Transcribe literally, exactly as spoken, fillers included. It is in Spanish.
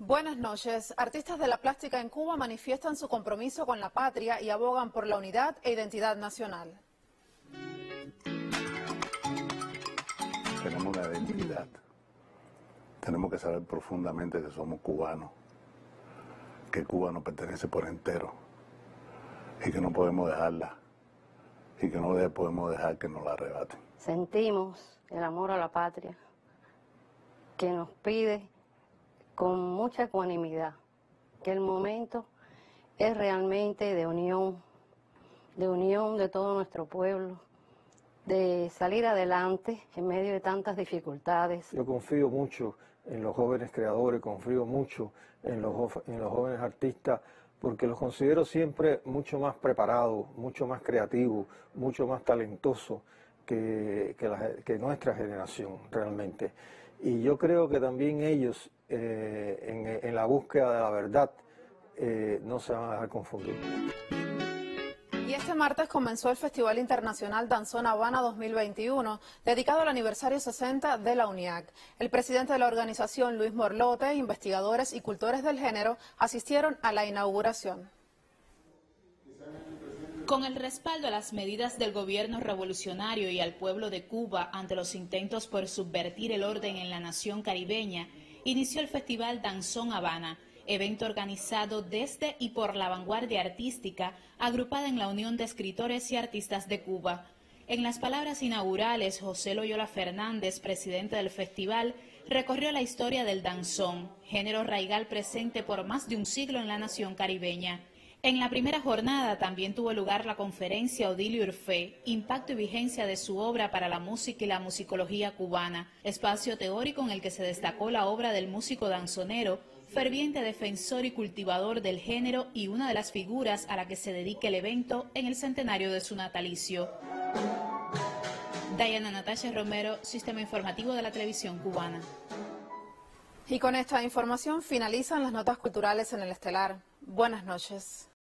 Buenas noches. Artistas de la plástica en Cuba manifiestan su compromiso con la patria y abogan por la unidad e identidad nacional. Tenemos una identidad. Tenemos que saber profundamente que somos cubanos, que Cuba nos pertenece por entero y que no podemos dejarla y que no podemos dejar que nos la arrebaten. Sentimos el amor a la patria que nos pide con mucha ecuanimidad que el momento es realmente de unión, de unión de todo nuestro pueblo, de salir adelante en medio de tantas dificultades. Yo confío mucho en los jóvenes creadores, confío mucho en los, en los jóvenes artistas, porque los considero siempre mucho más preparados, mucho más creativos, mucho más talentosos que, que, la, que nuestra generación realmente. Y yo creo que también ellos, eh, en, en la búsqueda de la verdad, eh, no se van a dejar confundir. Y este martes comenzó el Festival Internacional Danzón Habana dos mil veintiuno, dedicado al aniversario sesenta de la UNIAC. El presidente de la organización, Luis Morlote, investigadores y cultores del género asistieron a la inauguración. Con el respaldo a las medidas del gobierno revolucionario y al pueblo de Cuba ante los intentos por subvertir el orden en la nación caribeña, inició el Festival Danzón Habana, evento organizado desde y por la vanguardia artística, agrupada en la Unión de Escritores y Artistas de Cuba. En las palabras inaugurales, José Loyola Fernández, presidente del festival, recorrió la historia del danzón, género raigal presente por más de un siglo en la nación caribeña. En la primera jornada también tuvo lugar la conferencia Odilio Urfé, impacto y vigencia de su obra para la música y la musicología cubana, espacio teórico en el que se destacó la obra del músico danzonero, ferviente defensor y cultivador del género y una de las figuras a la que se dedica el evento en el centenario de su natalicio. Diana Natasha Romero, Sistema Informativo de la Televisión Cubana. Y con esta información finalizan las notas culturales en el Estelar. Buenas noches.